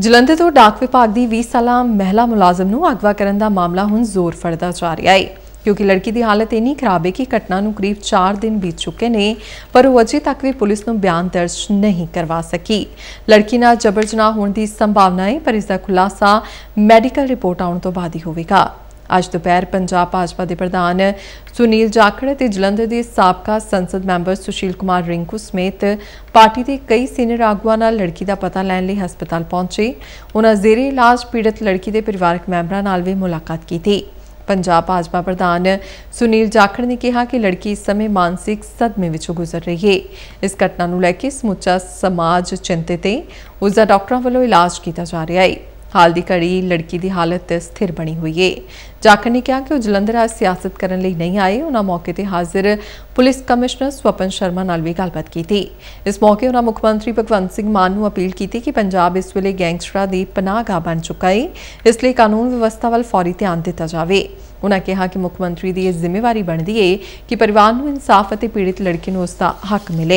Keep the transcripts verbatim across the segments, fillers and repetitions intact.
ਜਲੰਧਰ ਤੋਂ ਡਾਕ ਵਿਭਾਗ ਦੀ ਵੀਹ ਸਾਲਾ ਮਹਿਲਾ ਮੁਲਾਜ਼ਮ ਨੂੰ ਅਗਵਾ ਕਰਨ ਦਾ ਮਾਮਲਾ ਹੁਣ ਜ਼ੋਰ ਫੜਦਾ ਜਾ ਰਿਹਾ ਹੈ क्योंकि लड़की की हालत इन्नी खराब है कि घटना नूं करीब चार दिन बीत चुके ने पर वो अजे तक भी पुलिस नूं बयान दर्ज नहीं करवा सकी। लड़की नाल जबर जनाह होने की संभावना है पर इसका खुलासा मैडिकल रिपोर्ट आने तो बाद ही होगा। अज दोपहर पंजाब भाजपा के प्रधान सुनील जाखड़ ते जलंधर के साबका संसद मैंबर सुशील कुमार रिंकू समेत पार्टी के कई सीनियर आगुआं नाल लड़की का पता लैण लई हस्पताल पहुंचे। उन्हां जेरे इलाज पीड़ित लड़की के परिवारक मैंबरां नाल भी मुलाकात की। पंजाब भाजपा प्रधान सुनील जाखड़ ने कहा कि लड़की इस समय मानसिक सदमे विचों गुजर रही है। इस घटना नूं लैके समुचा समाज चिंतित है। उसका डॉक्टरों वालों इलाज किया जा रहा है। हाल की घड़ी लड़की की हालत स्थिर बनी हुई है। जाखड़ ने कहा कि वह जलंधर आज सियासत करने लई नहीं आए। उन्होंने मौके पर हाजिर पुलिस कमिश्नर स्वपन शर्मा नाल भी गलबात की थी। इस मौके उन्होंने मुख्यमंत्री भगवंत सिंह मान नूं अपील की कि पंजाब इस वेले गैंगस्टरां दी पनाहगाह बन चुका है, इसलिए कानून व्यवस्था वाल फौरी ध्यान दिता जाए। उन्होंने कहा कि मुख्यमंत्री की यह जिम्मेवारी बनती है कि परिवार नूं इंसाफ और पीड़ित लड़की नूं उसका हक मिले।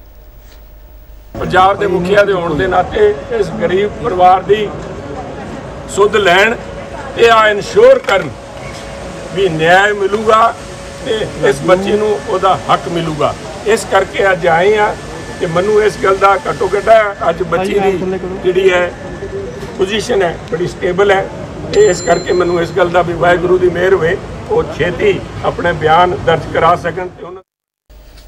पंजाब के मुखिया के होने के नाते इस गरीब परिवार की सुध लैन ते आ इंश्योर करन भी न्याय मिलूगा ते इस बच्चे नूं उहदा हक मिलूगा। इस करके अज आए हैं कि मैनू इस गल का घट्टो घट्ट अज बच्ची की जिहड़ी है पोजीशन है बड़ी स्टेबल है। इस करके मैनू इस गल का भी वाहिगुरू की मेहर होवे वो छेती अपने बयान दर्ज करा सकन।